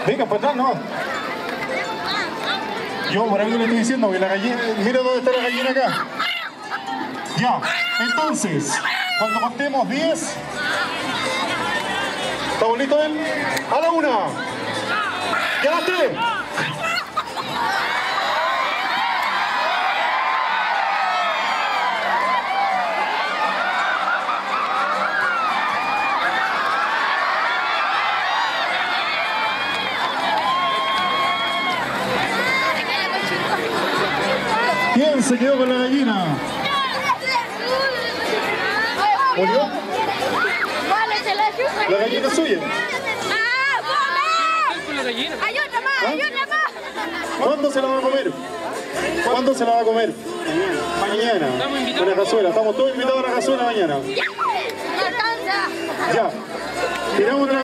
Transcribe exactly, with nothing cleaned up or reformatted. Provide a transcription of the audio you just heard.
Venga, para atrás, no. Yo por algo le estoy diciendo que la gallina... Mira dónde está la gallina acá. Ya, entonces, cuando contemos diez... ¿Estamos listos, él? ¡A la una! ¡Quédate! ¿Quién se quedó con la gallina? ¿Murió? La gallina es suya. ¡Ayuda más! ¡Ayuda más! ¿Cuándo se la va a comer? ¿Cuándo se la va a comer? Mañana. Mañana. Con la cazuela. Estamos todos invitados a la cazuela mañana. ¡No alcanza! Ya. Tiramos otra